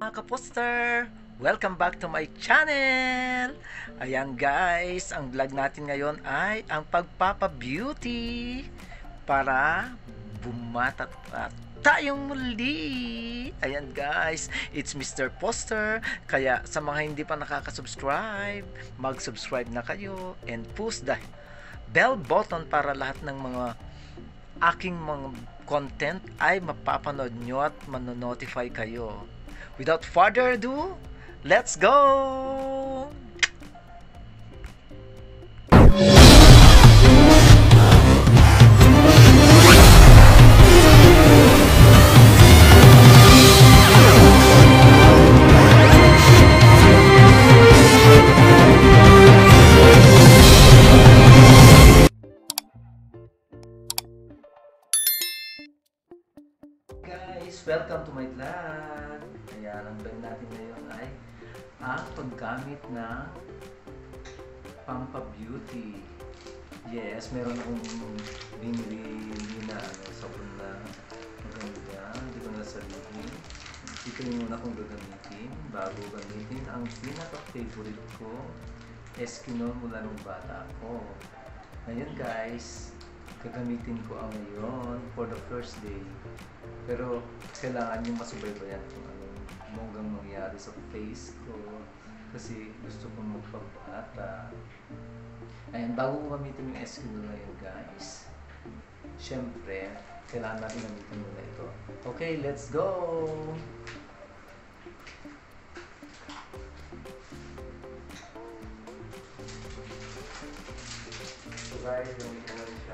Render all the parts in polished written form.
Mga kaposter! Welcome back to my channel! Ayan guys, ang vlog natin ngayon ay ang pagpapa-beauty para bumatat tayong muli! Ayan guys, it's Mr. Poster. Kaya sa mga hindi pa nakaka-subscribe, mag-subscribe na kayo and push the bell button para lahat ng mga aking mga content ay mapapanood nyo at manonotify kayo. Without further ado, let's go! Guys, welcome to my vlog. Ayan, ang vlog natin ngayon ay ang paggamit ng Pampa Beauty. Yes, meron akong binili na sabon na maganda. Hindi ko na sabihin. Ito yung muna kong gagamitin bago gamitin ang pinaka-favorite ko, Eskimo mula nung bata ako. Ngayon guys, gagamitin ko ang ngayon for the first day. Pero kailangan yung masubaybayan kung anong monggang mangyari sa face ko kasi gusto kong magpabata. Ayan, bago ko gamitin yung Eskimo na yun guys, syempre kailangan natin gamitin muna ito. Okay, let's go! So guys, yung ito siya.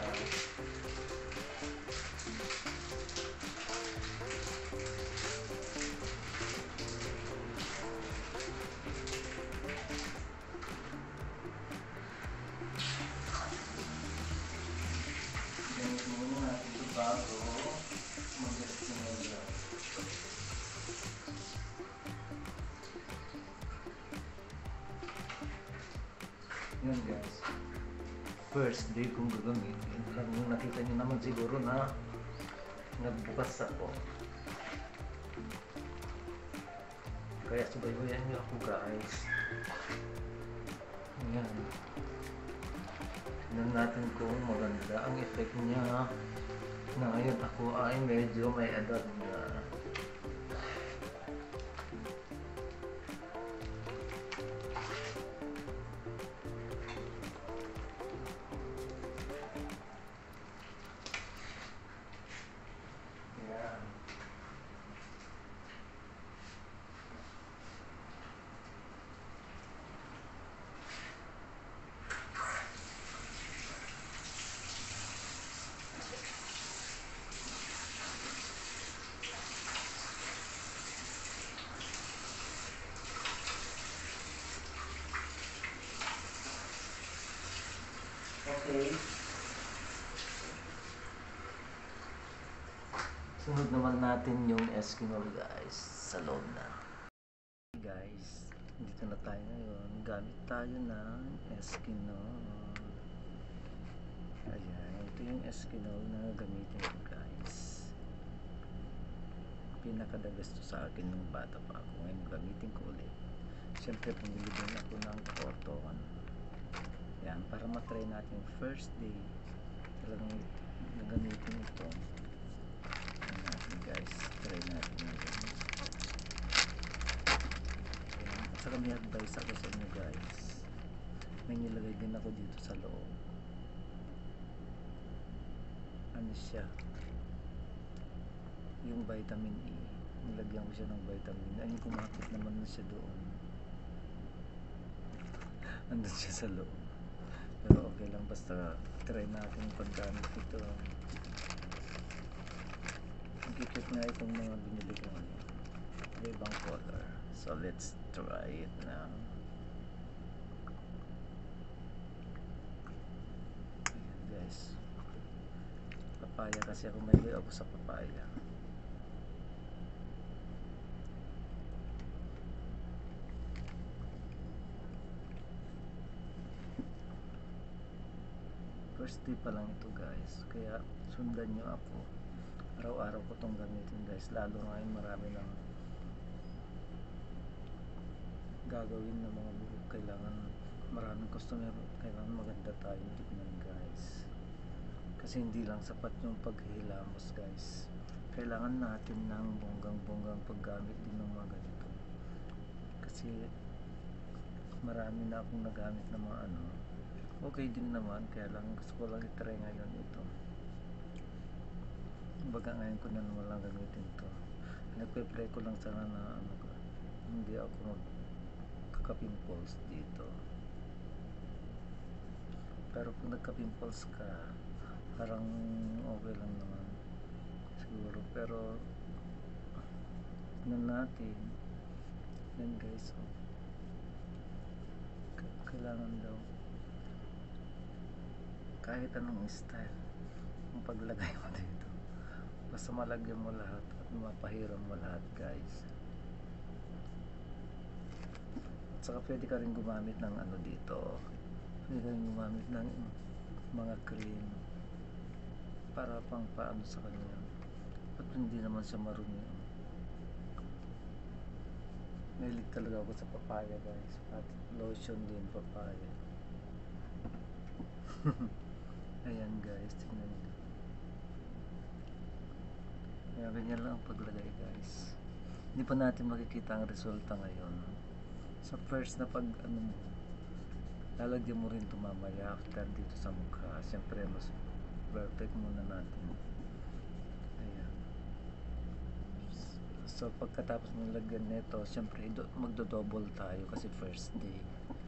Bago mag-estimate. Yan guys, first day kong gagamitin. Nakita nyo naman siguro na nagbukas ako, kaya subaybayan nyo ako guys. Yan, tignan natin kung maganda ang effect niya na ngayon ako ay medyo may edad na. Yan. Okay. Sunod naman natin yung Eskimo guys sa loob na. Guys, dito na tayo ngayon. Gamit tayo ng Eskimo. Ayan, ito yung Eskimo na gamitin ko guys. Pinakadagas to sa akin nung bata pa ako. Ngayon gamitin ko ulit. Siyempre pumili din ako ng Corton. Yan, para matry natin first day talagang nagamitin ito. Yan natin guys, try natin natin. Yan, at saka may advice ako sa inyo guys, may nilagay din ako dito sa loob. Ano siya, yung vitamin E, nilagyan ko siya ng vitamin E. Ayun, kumakit naman na siya doon, andun siya sa loob. Pero okay lang, basta try natin paggamit ito. Magkikit na itong mga binili ko ibang color. So let's try it now. Ayan guys, papaya kasi ako, may ako sa papaya. First day pa lang ito guys, kaya sundan nyo ako. Araw-araw ko itong gamitin guys, lalo ngayon marami ng gagawin ng mga buhok, kailangan maraming customer, kailangan maganda tayong tignan guys, kasi hindi lang sapat yung paghihilamos guys, kailangan natin ng bonggang paggamit din ng mga ganito, kasi marami na akong nagamit ng mga ano, okay din naman, kaya lang gusto ko lang itry ngayon ito. Baga ngayon ko na naman lang gamitin to. Nagpe-play ko lang sana na ano, hindi ako magkaka-pimples dito. Pero kung nagka-pimples ka, parang okay lang naman siguro. Pero tignan natin. Yan guys, oh. Kailangan daw kahit anong style ang paglagay mo dito, basta malagyan mo lahat at mapahiram mo lahat guys. At saka pwede ka rin gumamit ng ano dito, pwede ka rin gumamit ng mga cream para pang paano sa kanya, at hindi naman siya marumi. Mahilig talaga ako sa papaya guys, at lotion din papaya. Ayan guys, tingnan nyo. Kaya ganyan lang ang paglagay guys. Hindi pa natin makikita ang resulta ngayon. Sa first na pag ano mo, lalagyan mo rin ito mamaya after dito sa mukha. Siyempre mas perfect muna natin. Ayan. So pagkatapos mong lagyan nito, siyempre magdo-double tayo kasi first day.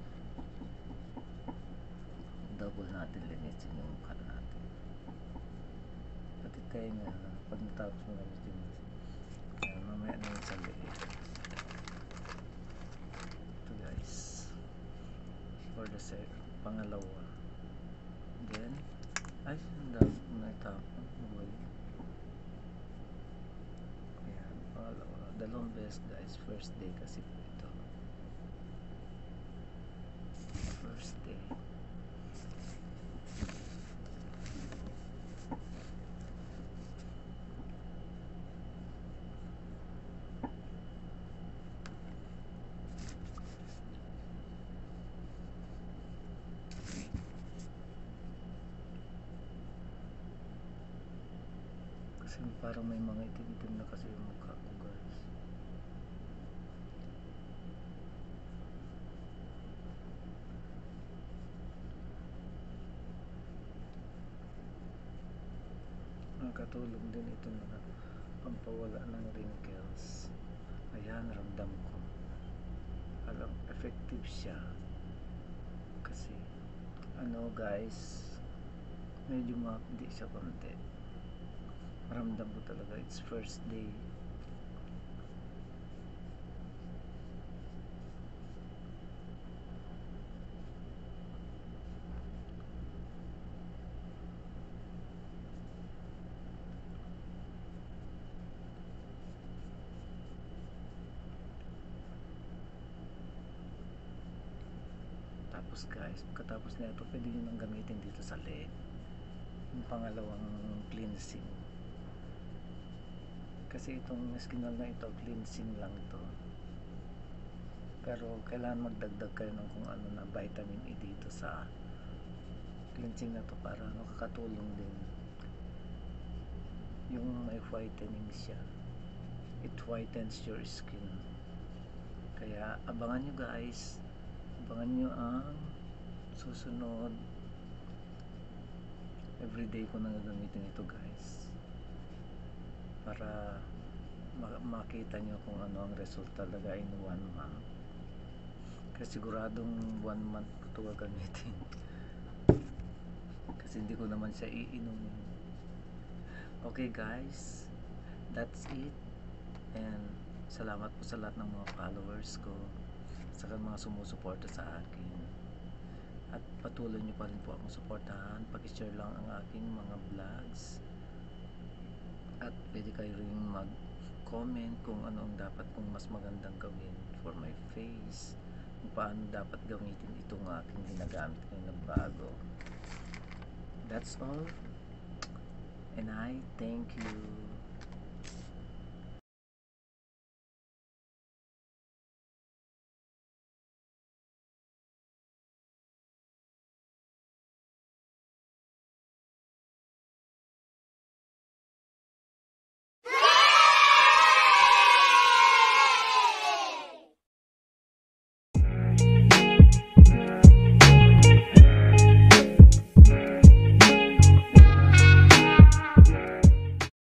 Double natin linisin yung mukha natin. Pati tayo nga, pag natapos mo gamitin mo. Ayan, mamaya na yung sa liit. Ito guys. For the pangalawa. Then, ay, ang dami ko na itapon. Ayan, pangalawa. Dalawang beses guys. First day kasi ito. First day. Kasi parang may mga itim-itim na kasi yung mukha ko guys. Nakatulong din ito na pampawala ng wrinkles. Ayan, ramdam ko. Alam, effective siya. Kasi, ano guys, medyo hindi siya konti. Ramdam ko talaga, it's first day. Tapos guys, pagkatapos na ito, pwede nyo nang gamitin dito sa leeg. Yung pangalawang cleansing. Kasi itong skinal na ito, cleansing lang ito. Pero kailangan magdagdag kayo ng kung ano na vitamin E dito sa cleansing na to para makakatulong din. Yung may whitening siya. It whitens your skin. Kaya abangan nyo guys. Abangan nyo ang susunod. Everyday ko nang gagamitin ito guys. Para makita nyo kung ano ang result talaga in 1 month. Kasi siguradong 1 month ko ito gagamitin. Kasi hindi ko naman siya iinumin. Okay guys, that's it. And salamat po sa lahat ng mga followers ko, sa mga sumusuporta sa akin. At patuloy nyo pa rin po akong suportahan. Pag-share lang ang aking mga vlogs. At pwede kayo rin mag-comment kung ano ang dapat kong mas magandang gawin for my face, kung paano dapat gamitin itong aking ginagamit ngayon na bago. That's all, and I thank you.